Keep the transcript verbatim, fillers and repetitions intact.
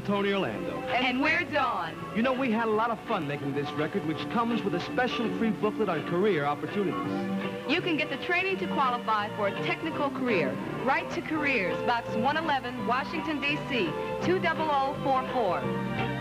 I'm Tony Orlando. And, and we're Dawn. You know, we had a lot of fun making this record, which comes with a special free booklet on career opportunities. You can get the training to qualify for a technical career. Write to Careers, Box one eleven, Washington, D C two zero zero four four.